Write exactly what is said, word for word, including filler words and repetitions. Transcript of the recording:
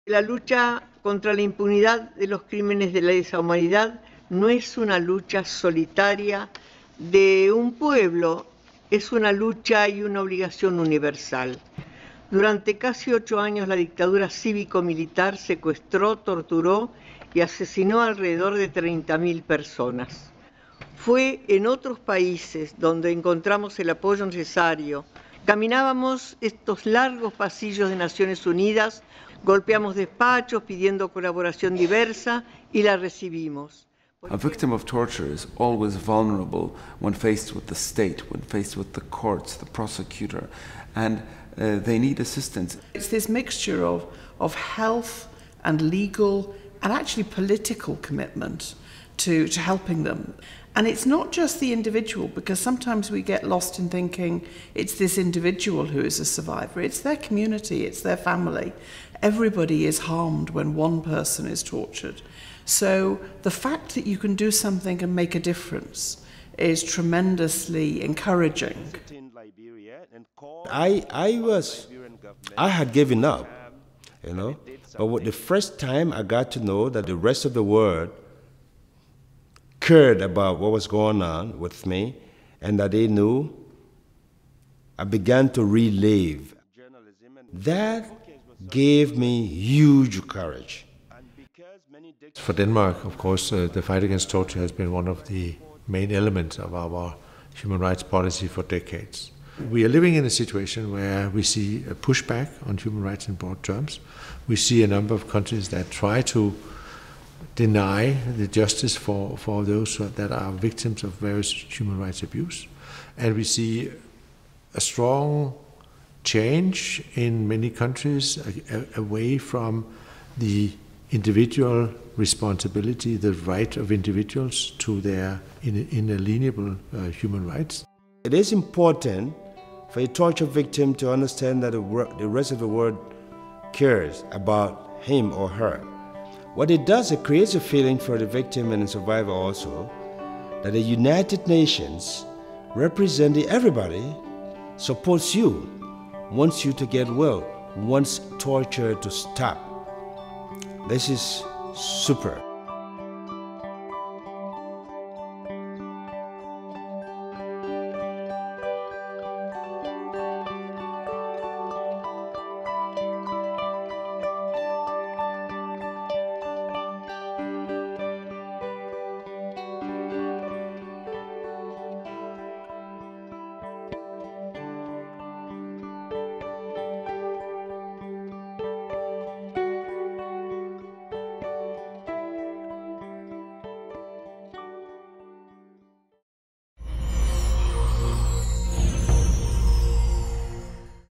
La lucha contra la impunidad de los crímenes de lesa humanidad no es una lucha solitaria de un pueblo, es una lucha y una obligación universal. Durante casi ocho años la dictadura cívico-militar secuestró, torturó y asesinó alrededor de treinta mil personas. Fue en otros países donde encontramos el apoyo necesario. Caminábamos estos largos pasillos de Naciones Unidas, golpeamos despachos pidiendo colaboración diversa y la recibimos. A victim of torture is always vulnerable when faced with the state, when faced with the courts, the prosecutor, and uh, they need assistance. It's this mixture of, of health and legal and actually political commitment to, to helping them. And it's not just the individual, because sometimes we get lost in thinking it's this individual who is a survivor. It's their community, it's their family. Everybody is harmed when one person is tortured. So the fact that you can do something and make a difference is tremendously encouraging. I, I was, I had given up, you know, but with the first time I got to know that the rest of the world cared about what was going on with me and that they knew, I began to relive. That gave me huge courage. For Denmark, of course, uh, the fight against torture has been one of the main elements of our human rights policy for decades. We are living in a situation where we see a pushback on human rights in broad terms. We see a number of countries that try to deny the justice for, for those that are victims of various human rights abuse. And we see a strong change in many countries away from the individual responsibility, the right of individuals to their inalienable uh, human rights. It is important for a torture victim to understand that the rest of the world cares about him or her. What it does, it creates a feeling for the victim and the survivor also that the United Nations, representing everybody, supports you, wants you to get well, wants torture to stop. This is super.